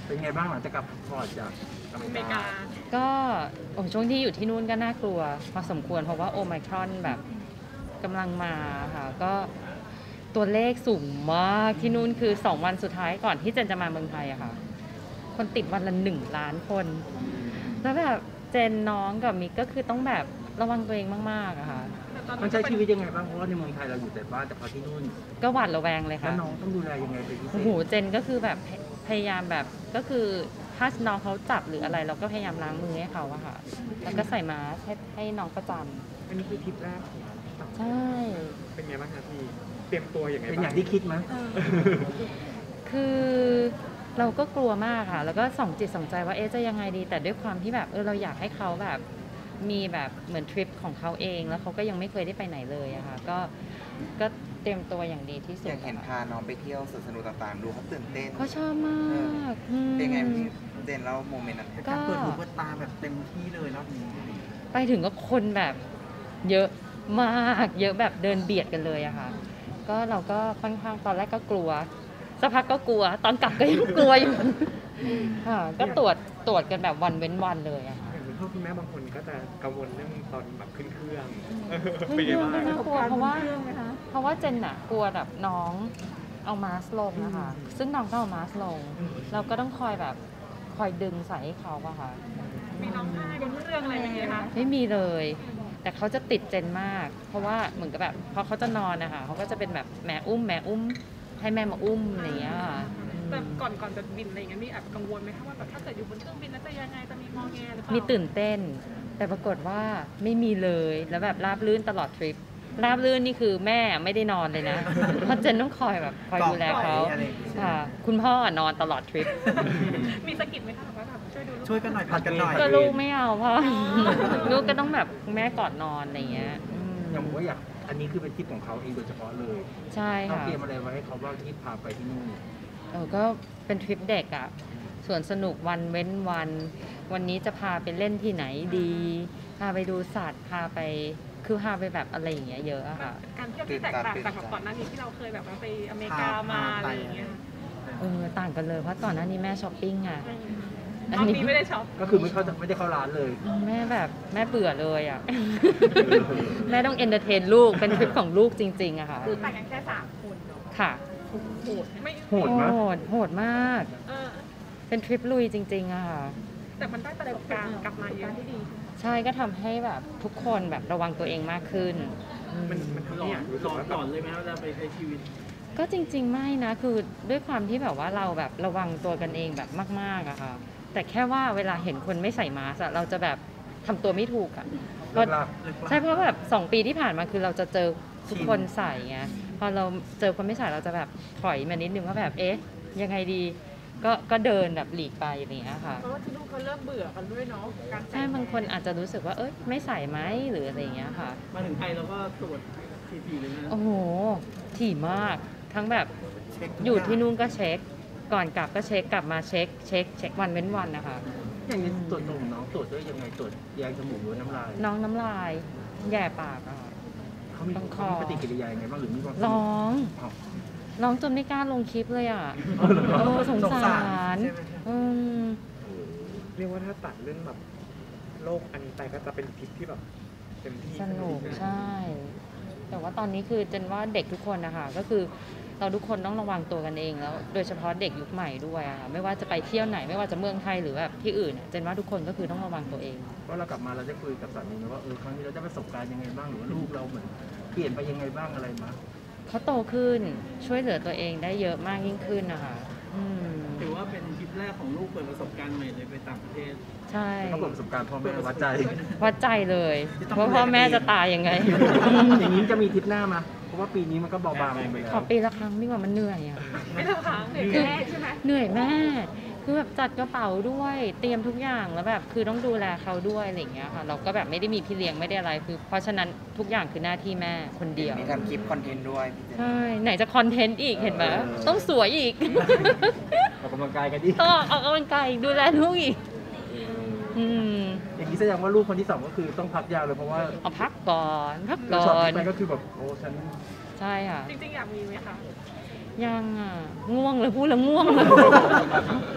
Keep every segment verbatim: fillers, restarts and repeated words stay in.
เป็นไงบ้างหลังจากกลับพอร์ตจากอเมริกาก็โอ้ช่วงที่อยู่ที่นู่นก็น่ากลัวพอสมควรเพราะว่าโอไมครอนแบบกำลังมาค่ะก็ตัวเลขสูงมากที่นู่นคือสองวันสุดท้ายก่อนที่เจนจะมาเมืองไทยอะค่ะคนติดวันละหนึ่งล้านคนแล้วแบบเจนน้องกับมิกก็คือต้องแบบระวังตัวเองมากๆอะค่ะมันใช้ชีวิตยังไงบ้างเพราะว่าในเมืองไทยเราอยู่แต่บ้านแต่พอที่นู่นก็หวาดระแวงเลยค่ะแล้วน้องต้องดูแลยังไงเป็นพิเศษโอ้โหเจนก็คือแบบพยายามแบบก็คือถ้าน้องเขาจับหรืออะไรเราก็พยายามล้างมือให้เขาอะค่ะแล้วก็ใส่มาให้ให้น้องประจำอันนี้คือทริปแรกของเราใช่เป็นไงบ้างคะพี่เตรียมตัวอย่างไรเป็นอย่างที่คิดไหมคือเราก็กลัวมากค่ะแล้วก็ส่องจิตส่องใจว่าเอ๊ะจะยังไงดีแต่ด้วยความที่แบบเออเราอยากให้เขาแบบมีแบบเหมือนทริปของเขาเองแล้วเขาก็ยังไม่เคยได้ไปไหนเลยอะค่ะก็ก็เตรียมตัวอย่างดีที่สุดอยากเห็นพาน้องไปเที่ยวสวนสนุกต่างๆดูเขาตื่นเต้นเขาชอบมากเป็นไงพี่เด่นแล้วโมเมนต์นั้นการเปิดหูเปิดตาแบบเต็มที่เลยรอบนี้ไปถึงก็คนแบบเยอะมากเยอะแบบเดินเบียดกันเลยอะค่ะก็เราก็ค่อนข้างตอนแรกก็กลัวสักพักก็กลัวตอนกลับก็ยังกลัวอยู่ค่ะก็ตรวจตรวจกันแบบวันเว้นวันเลยอะค่ะคุณพ่อคุณแม่บางคนก็จะกังวลเรื่องตอนแบบขึ้นเครื่องขึ้นเครื่องไม่น่ากลัวเพราะว่าเพราะว่าเจนอะกลัวแบบน้องเอามาสลงนะคะซึ่งน้องก็เอามาสลงเราก็ต้องคอยแบบคอยดึงใส่ให้เขาอะค่ะมีน้องไห้บนเครื่องอะไรอย่างเงี้ยคะไม่มีเลยแต่เขาจะติดเจนมากเพราะว่าเหมือนกับแบบพอเขาจะนอนนะคะเขาก็จะเป็นแบบแม่อุ้มแม่อุ้มให้แม่มาอุ้มอะไรอย่างเงี้ยแต่ก่อนก่อนจะบินอะไรอย่างเงี้ยมีแอบกังวลไหมคะว่าแบบถ้าเกิดอยู่บนเครื่องบินแล้วจะยังไงจะมีงอแงหรือเปล่ามีตื่นเต้นแต่ปรากฏว่าไม่มีเลยแล้วแบบราบรื่นตลอดทริปราบรื่นนี่คือแม่ไม่ได้นอนเลยนะเพราะเจนต้องคอยแบบคอยดูแลเขาค่ะคุณพ่อนอนตลอดทริปมีสกิดไหมคะว่าแบบช่วยดูช่วยกันหน่อยผัดกันหน่อยก็ลูกไม่เอาเพราะลูกก็ต้องแบบแม่กอดนอนอะไรอย่างเงี้ยอย่างผมว่าอยากอันนี้คือเป็นทริปของเขาเองโดยเฉพาะเลยใช่ค่ะเขาเตรียมอะไรไว้ให้เขาบ้างที่พาไปที่นู่นเออก็เป็นทริปเด็กอ่ะส่วนสนุกวันเว้นวันวันนี้จะพาไปเล่นที่ไหนดีพาไปดูสัตว์พาไปคือพาไปแบบอะไรอย่างเงี้ยเยอะอะค่ะการเที่ยวที่แตกต่างจากก่อนหน้านี้ที่เราเคยแบบว่าไปอเมริกามาอะไรอย่างเงี้ยเออต่างกันเลยเพราะก่อนหน้านี้แม่ช้อปปิ้งอ่ะอันนี้ไม่ได้ช็อปก็คือไม่เข้าไม่ได้เข้าร้านเลยแม่แบบแม่เบื่อเลยอ่ะแม่ต้องเอนเตอร์เทนลูกเป็นทริปของลูกจริงๆอะค่ะคือแต่งกันแค่สามคนค่ะโหดไม่โหดมากโหดมากเป็นทริปลุยจริงๆอะค่ะแต่มันได้ประสบการณ์กลับมาเยอะที่ดีใช่ก็ทำให้แบบทุกคนแบบระวังตัวเองมากขึ้นมันมันทำให้อยากรู้สึกว่าก่อนเลยไหมว่าจะไปใช้ชีวิตก็จริงๆไม่นะคือด้วยความที่แบบว่าเราแบบระวังตัวกันเองแบบมากๆอะค่ะแต่แค่ว่าเวลาเห็นคนไม่ใส่มาสก์เราจะแบบทำตัวไม่ถูกอะใช่เพราะแบบสองปีที่ผ่านมาคือเราจะเจอทุกคนใส่ไงพอเราเจอคนไม่ใส่เราจะแบบถอยมานิดนึงว่าแบบเอ๊ะยังไงดีก็ก็เดินแบบหลีกไปอย่างเงี้ยค่ะเพราะว่าที่ลูกเขาเริ่มเบื่อกันด้วยเนาะใช่บางคนอาจจะรู้สึกว่าเอ้ยไม่ใส่ไหมหรืออะไรอย่างเงี้ยค่ะมาถึงไทยเราก็ตรวจถี่ๆเลยนะโอ้โหถี่มากทั้งแบบอยู่ที่นู่นก็เช็คก่อนกลับก็เช็คกลับมาเช็คเช็คเช็ควันเว้นวันนะคะอย่างนี้ตรวจนมน้องตรวจด้วยยังไงตรวจแยงจมูกหรือน้ำลายน้องน้ำลายแย่ปากอะเขามีปฏิกิริยายังไงบ้างหรือมีความร้องร้องจนไม่กล้าลงคลิปเลยอ่ะโอ้สงสารเรียกว่าถ้าตัดเรื่องแบบโรคอันนี้ไปก็จะเป็นทริปที่แบบเต็มที่สนุกใช่แต่ว่าตอนนี้คือเจนว่าเด็กทุกคนนะคะก็คือเราทุกคนต้องระวังตัวกันเองแล้วโดยเฉพาะเด็กยุคใหม่ด้วยอะค่ะไม่ว่าจะไปเที่ยวไหนไม่ว่าจะเมืองไทยหรือแบบที่อื่นเจนว่าทุกคนก็คือต้องระวังตัวเองเพราะเรากลับมาเราจะคุยกับสามีว่าเออครั้งนี้เราได้ประสบการณ์ยังไงบ้างหรือว่าลูกเราเหมือนเปลี่ยนไปยังไงบ้างอะไรมาเขาโตขึ้นช่วยเหลือตัวเองได้เยอะมากยิ่งขึ้นนะคะถือว่าเป็นทริปแรกของลูกเปิดประสบการณ์ใหม่เลยไปต่างประเทศใช่เขาเปิดประสบการณ์พ่อแม่วัดใจวัดใจเลยว่าพ่อแม่จะตายยังไงอย่างนี้จะมีทริปหน้ามาเพราะว่าปีนี้มันก็เบาบางลงไปแล้วขอปีละครั้งดีกว่ามันเหนื่อยอ่ะไม่ละครั้งเหนื่อยแม่ใช่ไหมเหนื่อยแม่คือแบบจัดกระเป๋าด้วยเตรียมทุกอย่างแล้วแบบคือต้องดูแลเขาด้วยอะไรอย่างเงี้ยค่ะเราก็แบบไม่ได้มีพี่เลี้ยงไม่ได้อะไรคือเพราะฉะนั้นทุกอย่างคือหน้าที่แม่คนเดียวมีทำคลิปคอนเทนต์ด้วยใช่ไหนจะคอนเทนต์อีกเห็นไหมต้องสวยอีกออกกำลังกายกันดิต้องออกกำลังกายดูแลลูกอีกอย่างนี้แสดงว่าลูกคนที่สองก็คือต้องพักยาวเลยเพราะว่าเอาพักก่อนพักก่อนไปก็คือแบบโอ้ฉันใช่ค่ะจริงๆอยากมีไหมคะยังอ่ะง่วงเลยพูดแล้วง่วงเลยก็กลาย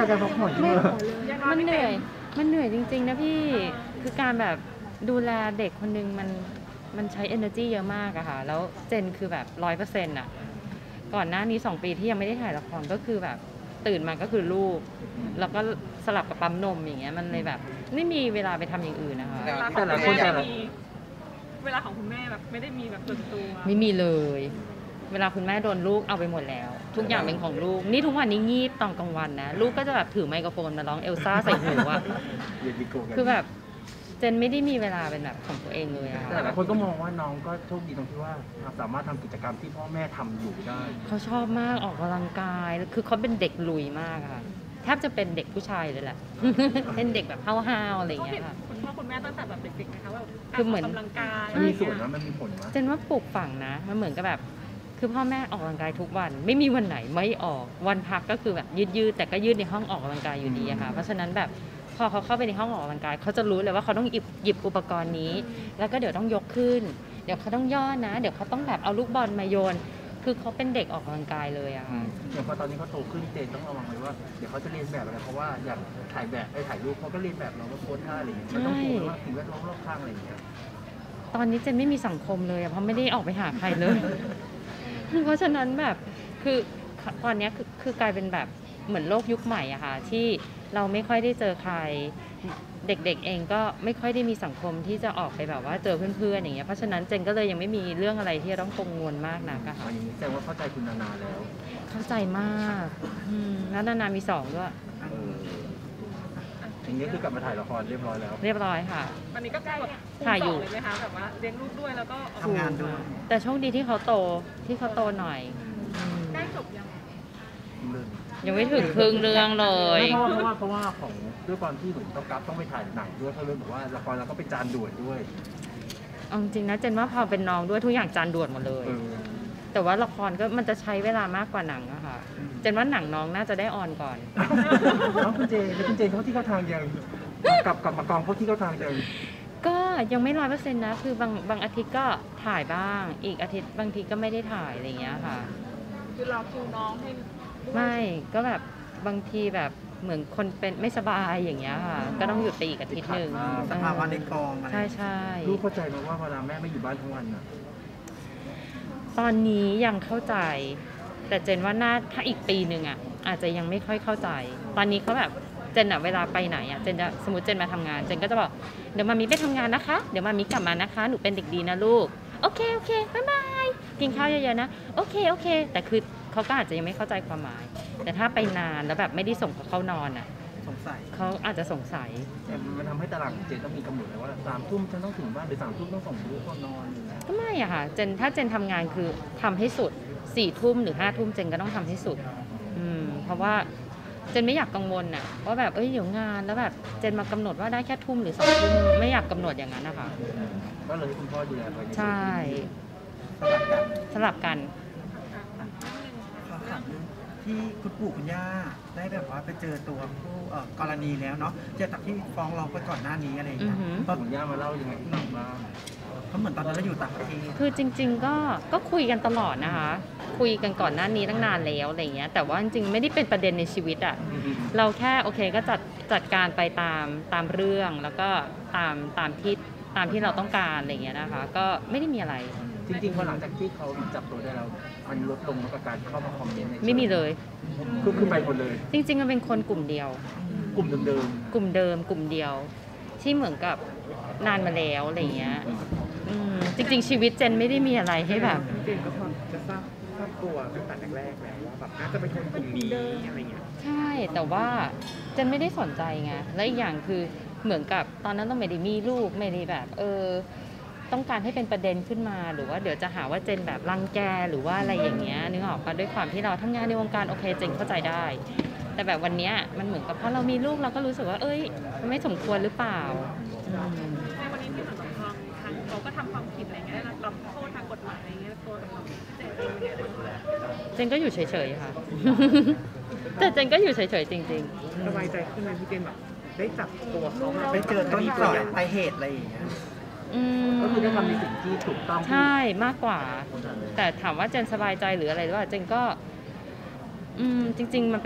การการพักผ่อนใช่ไหมมันเหนื่อย มันเหนื่อยจริงๆนะพี่ คือการแบบดูแลเด็กคนนึงมันมันใช้ energy เยอะมากอะค่ะ แล้วเจนคือแบบร้อยเปอร์เซ็นต์อะก่อนหน้านี้สองปีที่ยังไม่ได้ถ่ายละครก็คือแบบตื่นมาก็คือลูก แล้วก็สลับกับปั๊มนมอย่างเงี้ย มันเลยแบบไม่มีเวลาไปทำอย่างอื่นนะคะเวลาของแต่ละคุณคนแม่แต่ละไม่มีเวลาของคุณแม่แบบไม่ได้มีแบบส่วนตัวไม่มีเลย เวลาคุณแม่โดนลูกเอาไปหมดแล้ว ทุกอย่างเป็นของลูก นี่ทุกวันนี้งีบตอนกลางวันนะ ลูกก็จะแบบถือไมโครโฟนมาร้องเอลซ่าใส่หูอะเรียนดีโก้กันคือแบบเจนไม่ได้มีเวลาเป็นแบบของตัวเองเลยอะแต่หลาค่ะยคนก็มองว่าน้องก็โชคดีตรงที่ว่าสามารถทำกิจกรรมที่พ่อแม่ทำอยู่ได้เขาชอบมากออกกำลังกาย คือเขาเป็นเด็กลุยมากอะค่ะ แทบจะเป็นเด็กผู้ชายเลยแหละ เป็นเด็กแบบห้าวๆอะไรอย่างเขาเงี้เห็นยค่ะคุณพ่อคุณแม่ตั้งแต่แบบเด็กๆนะคะว่าคือเหมือนกำลังกายมันมีส่วนนะมันมีผลนะเจนว่าปลูกฝังนะ มันเหมือนกับแบบ คือพ่อแม่ออกกำลังกายทุกวัน ไม่มีวันไหนไม่ออก วันพักก็คือแบบยืดๆ แต่ก็ยืดในห้องออกกำลังกายอยู่ดีอะค่ะ เพราะฉะนั้นแบบพอเขาเข้าไปในห้องออกกำลังกายเขาจะรู้เลยว่าเขาต้องหยิบหยิบอุปกรณ์นี้ แล้วก็เดี๋ยวต้องยกขึ้น เดี๋ยวเขาต้องย่อนะ เดี๋ยวเขาต้องแบบเอาลูกบอลมาโยน คือเขาเป็นเด็กออกกำลังกายเลยอะอืค่ะมอย่างพอตอนนี้เขาโตขึ้นเจนต้องระวังเลยว่าเดี๋ยวเขาจะเรียนแบบอะไรเพราะว่าอย่างถ่ายแบบไอ้ถ่ายรูปเขาก็เรียนแบบเราก็โพสท่าอะไรอย่างเงี้ยมันต้องกลัวว่าสิ่งแวดล้อมรอบข้างอะไรอย่างเงี้ยตอนนี้เจนไม่มีสังคมเลยอะเพราะไม่ได้ออกไปหาใครเลย เพราะฉะนั้นแบบคือตอนเนี้ยคือคือกลายเป็นแบบเหมือนโลกยุคใหม่อะค่ะที่เราไม่ค่อยได้เจอใคร เด็กๆเองก็ไม่ค่อยได้มีสังคมที่จะออกไปแบบว่าเจอเพื่อนๆอย่างเงี้ยเพราะฉะนั้นเจนก็เลยยังไม่มีเรื่องอะไรที่จะต้องกังวลมากนักอะค่ะอันนี้แสดงว่าเข้าใจคุณนานาแล้วเข้าใจมากอืมแล้วนานามีสองด้วยเอออย่างนี้คือกลับมาถ่ายละครเรียบร้อยแล้วเรียบร้อยค่ะอันนี้ก็ใกล้แบบคูณถ่ายสออยู่ งเลยไหมคะแบบว่าเลี้ยงลูกด้วยแล้วก็ออกทำงานด้วยแต่โชคดีที่เขาโตที่เขาโตหน่อยอืมใกล้จบยังเรื่องยังไม่ถึงครึ่งเรื่องเลยเพราะว่าเพราะว่าเพราะว่าของด้วยความที่เหมือนต้องกราฟต้องไปถ่ายหนังด้วยเขาเลยบอกว่าละครเราก็เป็นจานด่วนด้วยเอาจริงๆนะเจนว่าพอเป็นน้องด้วยทุกอย่างจานด่วนหมดเลยเออแต่ว่าละครก็มันจะใช้เวลามากกว่าหนังอะค่ะ เจนว่าหนังน้องน่าจะได้ออนก่อนน้องคุณเจแล้วคุณเจเขาที่เข้าทางยังกลับกลับมากองเขาที่เข้าทางยังก็ยังไม่ร้อยเปอร์เซ็นต์นะ คือบางบางอาทิตย์ก็ถ่ายบ้าง อีกอาทิตย์บางทีก็ไม่ได้ถ่ายอะไรอย่างเงี้ยค่ะคือรอคิวน้องให้ลูกไม่ก็แบบบางทีแบบเหมือนคนเป็นไม่สบายอย่างเงี้ยค่ะ ก็ต้องหยุดไปอีกอาทิตย์หนึ่งสภาวะในกองอะไรใช่ใช่ลูกเข้าใจไหมว่าเวลาแม่ไม่อยู่บ้านทั้งวันน่ะตอนนี้ยังเข้าใจ แต่เจนว่าน่าถ้าอีกปีหนึ่งอ่ะอาจจะยังไม่ค่อยเข้าใจ ตอนนี้เขาแบบเจนอะเวลาไปไหนอ่ะเจนจะสมมติเจนมาทำงาน เจนก็จะบอกเดี๋ยวมามีไปทำงานนะคะ เดี๋ยวมามีกลับมานะคะ หนูเป็นเด็กดีนะลูก โอเคโอเคบ๊ายบายกินข้าวเยอะๆนะโอเคโอเค แต่คือเขาก็อาจจะยังไม่เข้าใจความหมาย แต่ถ้าไปนานแล้วแบบไม่ได้ส่งเขาเข้านอนอ่ะสงสัยเขาอาจจะสงสัยแต่มันทำให้ตารางของเจนต้องมีกำหนดเลยว่าสามทุ่มฉันต้องถึงบ้านหรือสามทุ่มต้องส่งลูกเข้านอนอย่างเงี้ยก็ไม่อะค่ะเจนถ้าเจนทำงานคือทำให้สุดสี่ทุ่มหรือห้าทุ่มเจนก็ต้องทำให้สุดอืมเพราะว่าเจนไม่อยากกังวลอะว่าแบบเอ้ยเดี๋ยวงานแล้วแบบเจนมากำหนดว่าได้แค่ทุ่มหรือสองทุ่มไม่อยากกำหนดอย่างนั้นนะคะก็เลยให้คุณพ่อดูแลไปในใช่สลับกันสลับกันขอถามเรื่องที่คุณปู่คุณย่าได้แบบว่าไปเจอตัวผู้เอ่อกรณีแล้วเนาะเจอจากที่ฟ้องร้องไปก่อนหน้านี้อะไรอย่างอืเงี้อย หือพ่อของย่ามาเล่ายังไงให้ฟังบ้างเพราะเหมือนตอนนั้นเราอยู่ต่างประเทศคือจริง ๆ ก็ก็คุยกันตลอดนะคะ คุยกันก่อนหน้านี้ตั้งนานแล้วอะไรเงี้ยแต่ว่าจริงๆไม่ได้เป็นประเด็นในชีวิตอะเราแค่โอเคก็จัดจัดการไปตามตามเรื่องแล้วก็ตามตามที่ตามที่เราต้องการอะไรเงี้ยนะคะ ก็ไม่ได้มีอะไรจริงๆพอหลังจากที่เขาจับตัวได้แล้วมันลดลงกับการเข้ามาคอมเมนต์ในไม่มีเลยคือขึ้นไปหมดเลยจริงๆมันเป็นคนกลุ่มเดียวกลุ่มเดิมกลุ่มเดิมกลุ่มเดียว ที่เหมือนกับนานมาแล้วอะไรเงี้ยอืมจริง ๆ ชีวิตเจนไม่ได้มีอะไรให้แบบเจนก็พอจะทราบทราบตัวตั้งแต่แรกๆแล้วว่าแบบน่าจะเป็นคนกลุ่มนี้อะไรเงี้ยใช่แต่ว่าเจนไม่ได้สนใจไงและอีกอย่างคือเหมือนกับตอนนั้นต้องไม่ได้มีลูกไม่ได้แบบ เออ ต้องการให้เป็นประเด็นขึ้นมาหรือว่าเดี๋ยวจะหาว่าเจนแบบรังแกหรือว่าอะไรอย่างเงี้ยนึกออกปะด้วยความที่เราทำงานในวงการโอเคเจนเข้าใจได้ แต่แบบวันเนี้ยมันเหมือนกับพอเรามีลูกเราก็รู้สึกว่า เอ้ยมันไม่สมควรหรือเปล่าอืมในวันนี้ที่เหมือนกับทางทางเขาก็ทำความผิดอะไรเงี้ยได้รับโทษทางกฎหมายอะไรเงี้ยตัวเราเจ็บเองยังไงบ้างเจนก็อยู่เฉยๆค่ะ แต่เจนก็อยู่เฉยๆจริงสบายใจขึ้นไหมพี่เจนแบบได้จับตัวเขามาไปเจอต้นต่อไปเหตุอะไรอย่างเงี้ยๆ อืมๆก็คือได้ทำในสิ่งที่ถูกต้องที่ใช่มากกว่า แต่ถามว่าเจนสบายใจหรืออะไรหรือเปล่าเจนก็ อืมจริง ๆ มันเป็น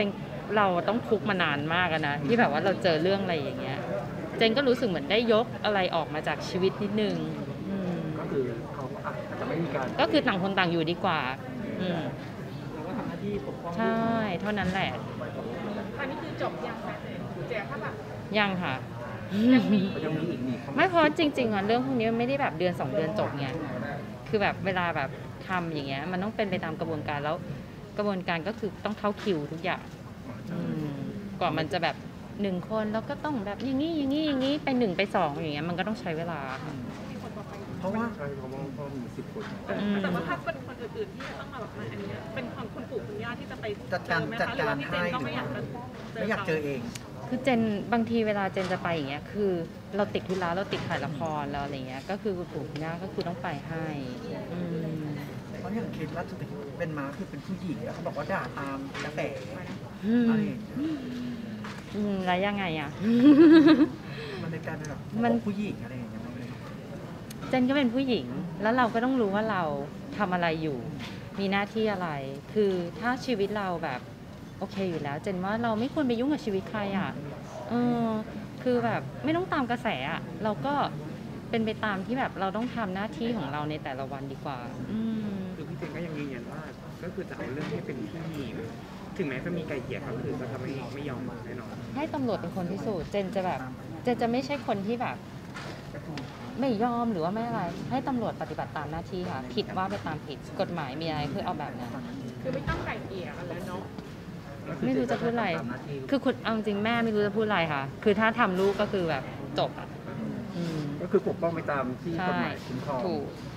เราต้องทุกข์มานานมากอะนะที่แบบว่าเราเจอเรื่องอะไรอย่างเงี้ยเจนก็รู้สึกเหมือนได้ยกอะไรออกมาจากชีวิตนิดนึงอืมก็คือเขาอาจจะไม่มีการก็คือต่างคนต่างอยู่ดีกว่าอืมเราก็ทำหน้าที่ปกป้องใช่เท่านั้นแหละอันนี้คือจบยังคะเจ๊ถ้าแบบยังค่ะยังมีก็ยังมีอีกนี่ไม่เพราะจริงๆอ่ะเรื่องพวกนี้มันไม่ได้แบบเดือนสองเดือนจบไงคือแบบเวลาแบบทำอย่างเงี้ยมันต้องเป็นไปตามกระบวนการแล้วกระบวนการก็คือต้องเข้าคิวทุกอย่างอืมกว่ามันจะแบบหนึ่งคนแล้วก็ต้องแบบอย่างนี้อย่างนี้อย่างนี้ไปหนึ่งไปสองอย่างเงี้ยมันก็ต้องใช้เวลาค่ะมีคนต่อไปเพราะว่าใช่เพราะว่าเพราะมีสิบคนอืมแต่ว่าถ้าเป็นคนอื่นๆที่จะต้องมาแบบมาอันเนี้ยเป็นคนคุณปู่คุณย่าที่จะไปจัดการเจอไหมจัดคะหรือการว่าพี่เจให้นก็ไม่อยากจะไม่อยากเจอเองคือเจนบางทีเวลาเจนจะไปอย่างเงี้ยคือเราติดธุระเราติดถ่ายละครเราอะไรเงี้ยก็คือคุณปู่คุณย่าก็คือต้องไปให้อืมเพราะอย่างเคสล่าสุดที่เป็นมาคือเป็นผู้หญิงแล้วเขาบอกว่าด่าตามกระแสอืมอะไรอย่างเงี้ยอืมแล้วยังไงอ่ะมันเลยกลายเป็นแบบมันผู้หญิงอะไรอย่างเงี้ยมันเลยเจนก็เป็นผู้หญิงแล้วเราก็ต้องรู้ว่าเราทำอะไรอยู่ มีหน้าที่อะไร คือถ้าชีวิตเราแบบโอเคอยู่แล้ว เจนว่าเราไม่ควรไปยุ่งกับชีวิตใครอ่ะเออคือแบบไม่ต้องตามกระแสอ่ะเราก็เป็นไปตามที่แบบเราต้องทำหน้าที่ของเราในแต่ละวันดีกว่า อืมคือพี่เจนก็ยังยืนยันว่าก็คือจะเอาเรื่องให้เป็นที่ถึงแม้จะมีไกลเกลี่ยก็คือก็จะไม่ไม่ยอมมาแน่นอนให้ตำรวจเป็นคนพิสูจน์เจนจะแบบเจนจะไม่ใช่คนที่แบบ ไม่ยอมหรือว่าไม่อะไร ให้ตำรวจปฏิบัติตามหน้าที่ค่ะ ผิดว่าไปตามผิดกฎหมายมีอะไรคือเอาแบบนั้นคือไม่ต้องไก่เกลี่ยกันแล้วเนาะไม่รู้จะพูดอะไร คือคุณเอาจริงแม่ไม่รู้จะพูดอะไรค่ะ คือถ้าทำลูกก็คือแบบจบอ่ะอืมก็คือปกป้องไปตามที่กฎใช่หมายคุ้มครองถูก